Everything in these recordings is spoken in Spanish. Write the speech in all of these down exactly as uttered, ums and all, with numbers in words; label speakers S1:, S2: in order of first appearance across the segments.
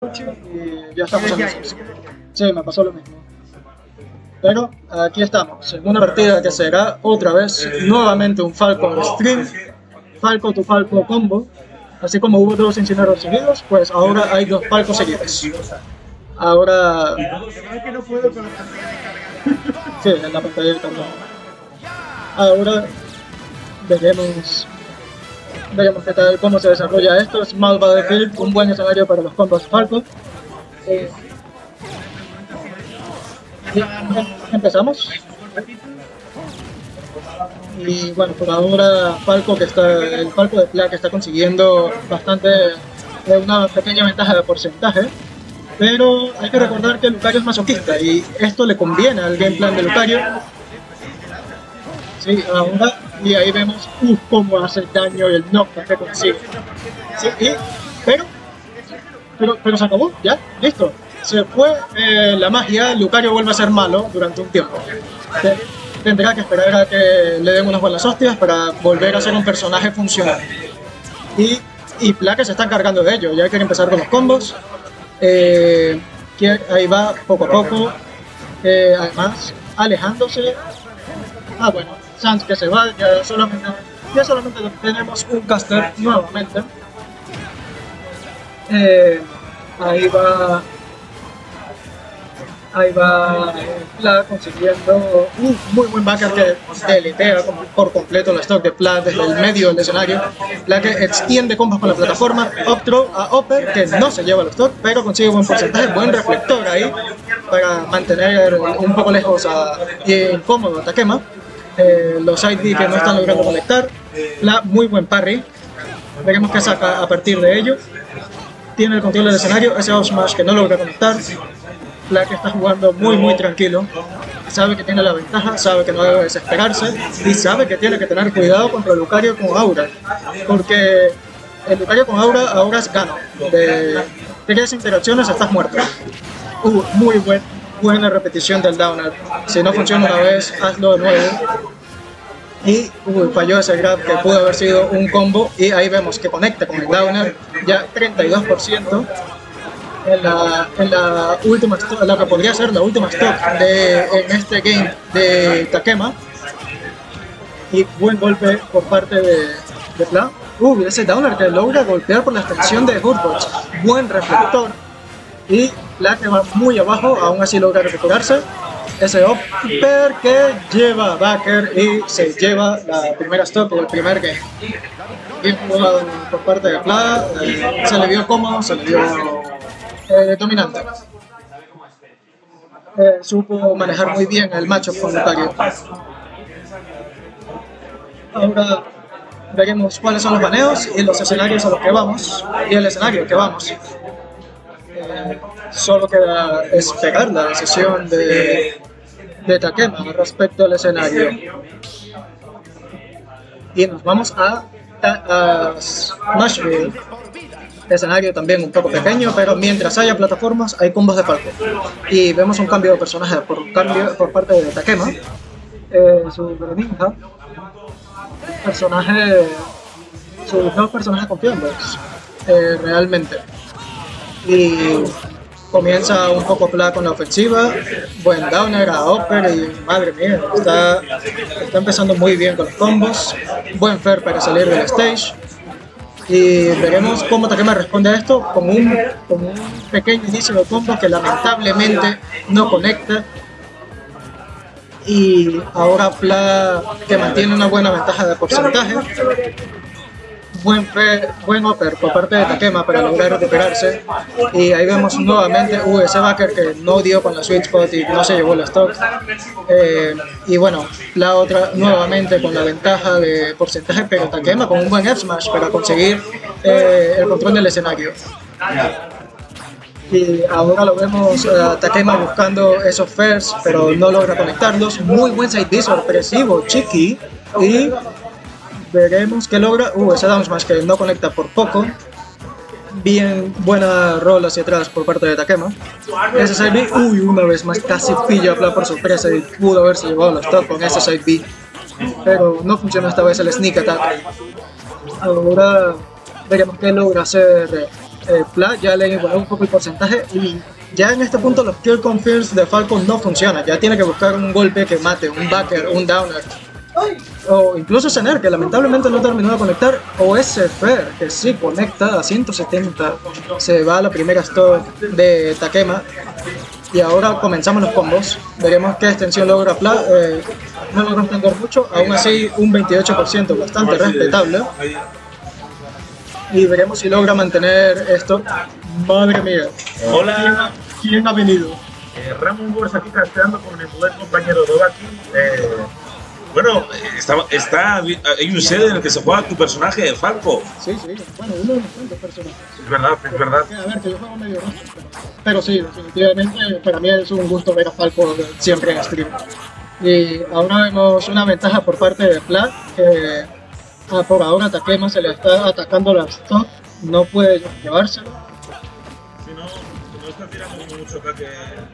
S1: Y ya estamos en eso. Sí, me pasó lo mismo. Pero aquí estamos, en una partida que será otra vez nuevamente un Falcon Stream, Falco to Falco combo. Así como hubo dos incineros seguidos, pues ahora hay dos Falcos seguidos. Ahora... Sí, en la pantalla de carga. Ahora veremos, veremos qué tal, cómo se desarrolla esto. Small Battlefield, un buen escenario para los combos Falco. Eh, y empezamos. Y bueno, por ahora Falco que está, el Falco de Pla que está consiguiendo bastante, una pequeña ventaja de porcentaje, pero hay que recordar que Lucario es masoquista y esto le conviene al game plan de Lucario. Sí, ahora, y ahí vemos uh, cómo hace daño y el knockback que consigue. Sí, y, pero, pero, pero se acabó, ya, listo. Se fue eh, la magia, Lucario vuelve a ser malo durante un tiempo. Tendrá que esperar a que le den unas buenas hostias para volver a ser un personaje funcional. Y, y Pla que se está encargando de ello, ya quiere empezar con los combos. Eh, que ahí va poco a poco. Eh, además, alejándose. Ah, bueno, Sans que se va, ya solamente, ya solamente tenemos un caster nuevamente. Eh, ahí va. Ahí va Pla consiguiendo un muy buen backer que deletea por completo la stock de Pla desde el medio del escenario. Pla que extiende combos con la plataforma, up throw a Upper que no se lleva la stock, pero consigue buen porcentaje, buen reflector ahí para mantener un poco lejos a, y incómodo a Takema. Eh, los side B que no están logrando conectar. Pla muy buen parry, veremos qué saca a partir de ello. Tiene el control del escenario, ese up smash que no logra conectar. Pla que está jugando muy muy tranquilo, sabe que tiene la ventaja, sabe que no debe desesperarse y sabe que tiene que tener cuidado contra el Lucario con Aura, porque el Lucario con Aura ahora es gano, de tres interacciones estás muerto. Uh, muy buen, buena repetición del downer, si no funciona una vez hazlo de nuevo. Y uh, falló ese grab que pudo haber sido un combo y ahí vemos que conecta con el downer, ya treinta y dos por ciento. En la, en la última stock, la que podría ser la última stock de, en este game de Takema. Y buen golpe por parte de, de Pla. Uh, ese downer que logra golpear por la extensión de Hoodbox. Buen reflector. Y Pla que va muy abajo, aún así logra recuperarse. Ese upper que lleva a backer y se lleva la primera stock del primer game. Bien jugado por parte de Pla, eh, se le vio cómodo, se le vio Eh, dominante. Eh, supo manejar muy bien el matchup con Lucario. Ahora veremos cuáles son los baneos y los escenarios a los que vamos. Y el escenario que vamos. Eh, solo queda esperar la decisión de, de Takema respecto al escenario. Y nos vamos a, a, a Nashville. Escenario también un poco pequeño, pero mientras haya plataformas hay combos de Falco. Y vemos un cambio de personaje por, cambio, por parte de Takema. Eh, su Greninja, personaje, sus dos personajes confiables, eh, realmente. Y comienza un poco Pla con la ofensiva, buen downer a Upper y madre mía, está, está empezando muy bien con los combos, buen fair para salir del stage. Y veremos cómo Takema responde a esto con un, con un pequeño inicio de combo que lamentablemente no conecta. Y ahora Pla que mantiene una buena ventaja de porcentaje. Buen, fe, buen upper por parte de Takema para lograr recuperarse. Y ahí vemos nuevamente uh, ese backer que no dio con la sweet spot y no se llevó la stock. Eh, y bueno, la otra nuevamente con la ventaja de porcentaje, pero Takema con un buen F-Smash para conseguir eh, el control del escenario. Y ahora lo vemos a uh, Takema buscando esos fairs, pero no logra conectarlos. Muy buen side B sorpresivo, Chiqui. Y veremos que logra. Uh, ese down smash que no conecta por poco. Bien, buena roll hacia atrás por parte de Takema. Ese side B, uy, una vez más casi pilla a Pla por sorpresa y pudo haberse llevado la stock con ese side B. Pero no funcionó esta vez el sneak attack. Ahora veremos qué logra hacer eh, Pla ya le igualó un poco el porcentaje y ya en este punto los kill confirms de Falcon no funcionan. Ya tiene que buscar un golpe que mate, un backer, un downer. O incluso Sener, que lamentablemente no terminó de conectar, o ese Fer, que sí conecta a ciento setenta, se va a la primera stock de Takema. Y ahora comenzamos los combos, veremos qué extensión logra Pla, eh, no logra extender mucho, aún así un veintiocho por ciento, bastante respetable. Y veremos si logra mantener esto. Madre mía.
S2: Hola.
S1: ¿Quién, quién ha venido?
S2: Eh, Ramon Wars aquí casteando con mi buen compañero Dovaki. Eh, bueno, está, está, hay un set en el que se juega tu personaje de Falco.
S1: Sí, sí, bueno, uno de los tantos personajes.
S2: Es verdad, es verdad.
S1: A ver, que yo juego medio rojo, pero, pero sí, definitivamente para mí es un gusto ver a Falco siempre en stream. Y ahora vemos una ventaja por parte de Pla, que ah, por ahora Takema se le está atacando la stock, no puede llevárselo.
S2: Si no, no está tirando como mucho ataque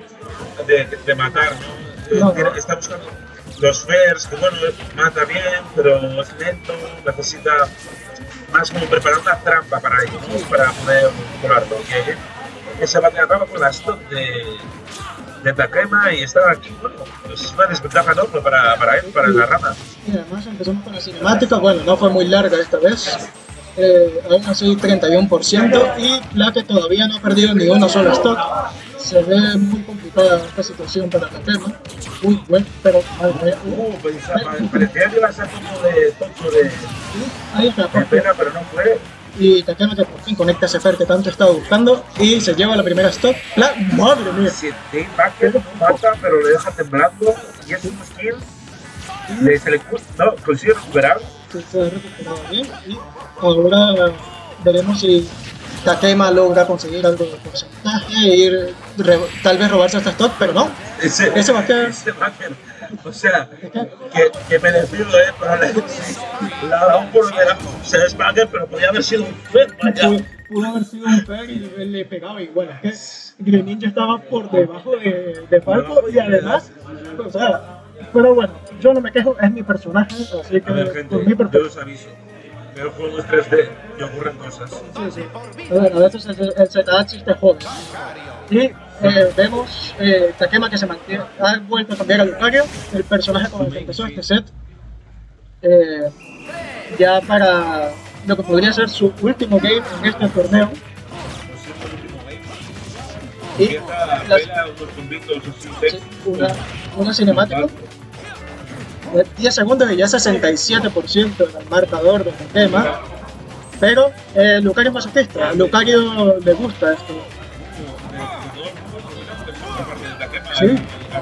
S2: de, de, de matar, ¿no?
S1: No,
S2: Tira,
S1: no.
S2: Está buscando los fairs, que bueno, mata bien, pero es lento, necesita más como preparar una trampa para ello, ¿no? Para poder colarlo. Que se va a quedar con la stock de, de Takema y estar aquí, bueno, pues es una desventaja enorme para, para él, para la rama.
S1: Y además empezamos con la cinemática, bueno, no fue muy larga esta vez. Eh, aún así treinta y uno por ciento y Pla, que todavía no ha perdido ni una sola stock. Se ve muy complicada esta situación para Takema. Uy, bueno, pero madre mía.
S2: Uh, pues, parecía que iba a ser como de tonto de,
S1: Ahí está,
S2: de pena, pero no fue.
S1: y Takema que por fin conecta ese Fer que tanto estaba buscando y se lleva la primera stock. Pla, madre mía.
S2: Si Dave Backer no mata, pero le deja temblando y es un skill. Le, se le no, consigue recuperar.
S1: Sí, se ha recuperado bien y ahora veremos si Takema logra conseguir algo de porcentaje e ir re, tal vez robarse esta stock, pero no.
S2: Ese,
S1: ese Backer.
S2: Ese Backer. O sea, que, que merecido, ¿eh? Pero le, le ha dado por delante. O sea, es Backer, pero podía haber sido un Fer, vaya.
S1: Pudo haber sido un Fer y le, le pegaba igual. Es que Greninja estaba por debajo de, de Falco y además, o sea, pero bueno, yo no me quejo, es mi personaje, así que
S2: A ver, gente,
S1: por mi
S2: yo os aviso. Veo juegos tres D y ocurren cosas.
S1: Sí, sí. A ver, a veces el, el Z-Axis te jode. Y eh, vemos eh, Takema que se mantiene, ha vuelto a cambiar a Lucario, el personaje con el que empezó este set. Eh, ya para lo que podría ser su último game en este torneo. Y
S2: Empieza
S1: las,
S2: a unos combitos
S1: sí, una, una cinemática. diez segundos y ya sesenta y siete por ciento del marcador de Takema. Pero eh, Lucario es masoquista, a Lucario le gusta esto. Sí.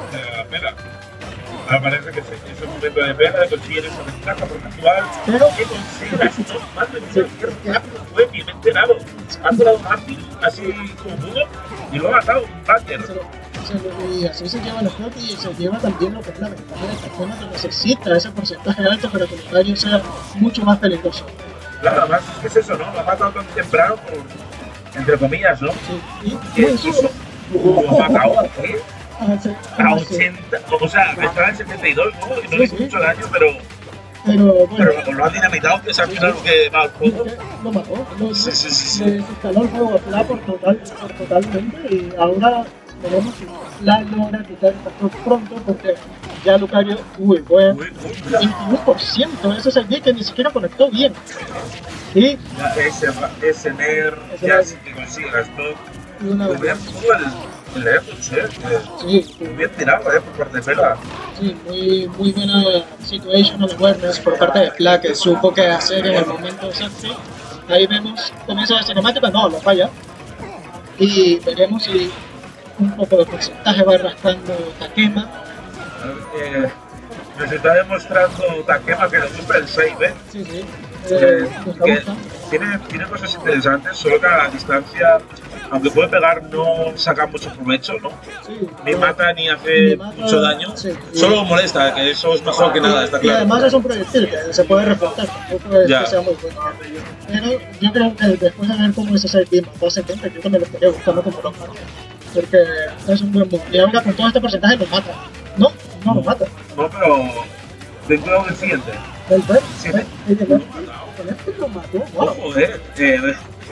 S2: Ahora parece que es un momento de pena de conseguir esa ventaja porcentual.
S1: Pero
S2: que consigas dos más de rápido fue bien enterado. Ha durado rápido, así como pudo, y luego ha dado un backer.
S1: y así se lleva los juegos y se lleva también lo que es la ventaja de Takema, que necesita ese porcentaje alto para que Lucario sea mucho más peligroso.
S2: Claro, además, ¿qué es eso, no? Lo ha matado tan temprano, por, entre comillas, ¿no?
S1: Sí, y
S2: ¿Qué
S1: muy
S2: es
S1: solo.
S2: eso? ¿Lo ha matado a qué?
S1: A,
S2: A ochenta, o sea, estaba en setenta y dos, ¿no? Y no le hizo
S1: Sí, sí.
S2: mucho daño, pero,
S1: pero bueno,
S2: pero lo ha dinamitado, que es al final lo que va al juego.
S1: lo mató, lo,
S2: Sí, sí, sí, sí.
S1: le instaló el juego a Pla por, total, por totalmente y ahora veremos si Pla logra quitar esta stock pronto porque ya Lucario, uy, bueno,
S2: Uy, uy,
S1: veintiuno por ciento, ese es el día que ni siquiera conectó bien. Y
S2: ya ese, ese Ner,
S1: Ese
S2: ya
S1: Ner.
S2: sí que consigue la stock.
S1: y una
S2: Muy bien,
S1: vez,
S2: todo el, el Airpods, ¿eh?
S1: sí,
S2: Muy bien tirado, ¿eh? Por parte de Pela.
S1: sí, muy, muy buena situational awareness por parte de Pla, que supo qué hacer en el momento exacto. Ahí vemos, comienza la cinemática, no, lo falla. Y veremos si un poco de porcentaje va rascando Takema.
S2: Eh, nos está demostrando Takema que le gusta el save, ¿eh?
S1: Sí, sí,
S2: Eh,
S1: eh, nos
S2: que
S1: gusta.
S2: tiene, tiene cosas interesantes, solo que a la distancia, aunque puede pegar, no saca mucho provecho, ¿no?
S1: Sí,
S2: Ni
S1: eh,
S2: mata ni hace
S1: ni mata,
S2: mucho daño,
S1: sí.
S2: solo molesta, que eso es mejor que nada, está
S1: Y
S2: claro.
S1: además es un proyectil que se puede reflotar, tampoco es
S2: Ya.
S1: que sea muy bueno. Pero yo creo que después de ver cómo es ese team a setenta, yo también lo estaría buscando como loco. Porque es un buen move. Y ahora con todo este porcentaje lo mata. No, no lo mata.
S2: No, pero dentro del siguiente.
S1: El Fer,
S2: Sí.
S1: el el- el- el este lo mató. Wow.
S2: Ojo, eh. eh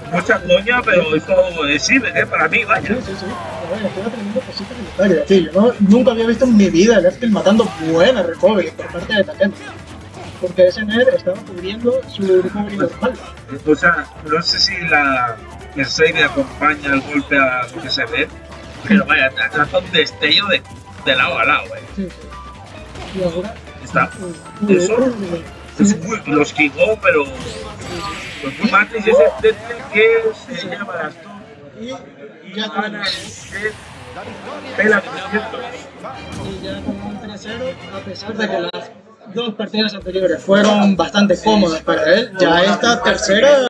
S2: mucha coña, pero esto es sirve, ¿eh? Para mí, vaya.
S1: Sí, sí, sí. Bueno, estoy aprendiendo cositas en detalle. Sí, yo no, nunca había visto en mi vida el Erskil matando buenas recovery por parte de Taken. Porque ese Ner estaba cubriendo su recovery normal.
S2: O sea, no sé si la Mercedes acompaña el golpe a lo que se ve, pero vaya, hace un destello de, de lado a lado, eh.
S1: Sí, sí. Y ahora...
S2: Está.
S1: Uh,
S2: Eso
S1: uh,
S2: es muy, los quingó, pero los muy mates y ese Deathel que se lleva las dos
S1: y
S2: y
S1: ya
S2: gana
S1: tenemos.
S2: el pela trescientos.
S1: Y ya con un tres cero, a pesar de que las dos partidas anteriores fueron bastante cómodas para él, ya esta tercera